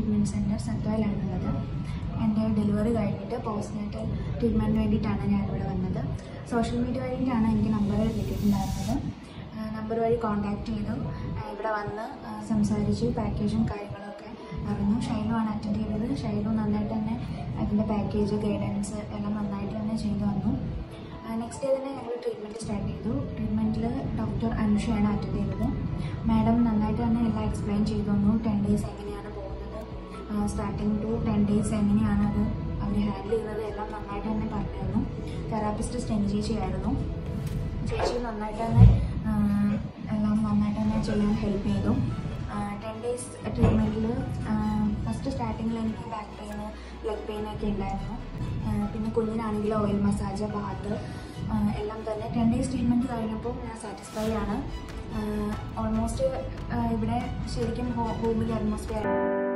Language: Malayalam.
Treatment centre സത്വയിലാണുള്ളത്. എൻ്റെ ഡെലിവറി കഴിഞ്ഞിട്ട് പോസ്റ്റ്നേറ്റൽ ട്രീറ്റ്മെൻറ്റിന് വേണ്ടിയിട്ടാണ് ഞാനിവിടെ വന്നത്. സോഷ്യൽ മീഡിയ വഴിയിലാണ് എനിക്ക് നമ്പർ കിട്ടിയിട്ടുണ്ടായിരുന്നത്. നമ്പർ വഴി കോൺടാക്റ്റ് ചെയ്തു. ഇവിടെ വന്ന് സംസാരിച്ചു, പാക്കേജും കാര്യങ്ങളൊക്കെ അറിഞ്ഞു. ഷൈലുവാണ് അറ്റൻഡ് ചെയ്തത്. ഷൈലു നന്നായിട്ട് തന്നെ അതിൻ്റെ പാക്കേജ്, ഗൈഡൻസ് എല്ലാം നന്നായിട്ട് തന്നെ ചെയ്തു വന്നു. നെക്സ്റ്റ് ഡേ തന്നെ ഞങ്ങൾ ട്രീറ്റ്മെൻറ്റ് സ്റ്റാർട്ട് ചെയ്തു. ട്രീറ്റ്മെൻറ്റിൽ ഡോക്ടർ അനുഷയാണ് അറ്റൻഡ് ചെയ്തത്. മാഡം നന്നായിട്ട് തന്നെ എല്ലാം എക്സ്പ്ലെയിൻ ചെയ്തു തന്നു. 10 days എങ്ങനെയാണ് പോകുന്നത്, സ്റ്റാർട്ടിങ് ടു 10 days എങ്ങനെയാണ് അത് അവർ ഹാൻഡിൽ ചെയ്യുന്നത് എല്ലാം നന്നായിട്ട് തന്നെ പറഞ്ഞു തന്നു. തെറാപ്പിസ്റ്റ് സ്റ്റെനി ചേച്ചിയായിരുന്നു. ചേച്ചി നന്നായിട്ട് തന്നെ എല്ലാം നന്നായിട്ട് തന്നെ ചെയ്യാൻ ഹെൽപ്പ് ചെയ്തു. 10 days ട്രീറ്റ്മെൻറ്റിൽ ഫസ്റ്റ് സ്റ്റാർട്ടിങ്ങിൽ എനിക്ക് ബാക്ക് പെയിൻ, ലെഗ് പെയിനൊക്കെ ഉണ്ടായിരുന്നു. പിന്നെ കുഞ്ഞിനാണെങ്കിൽ ഓയിൽ മസാജ്, ബാത്ത് എല്ലാം തന്നെ 10 days ട്രീറ്റ്മെൻറ്റ് കഴിഞ്ഞപ്പോൾ ഞാൻ സാറ്റിസ്ഫൈ ആണ്. ഓൾമോസ്റ്റ് ഇവിടെ ശരിക്കും ഹോമിൻ്റെ അറ്റ്മോസ്ഫിയർ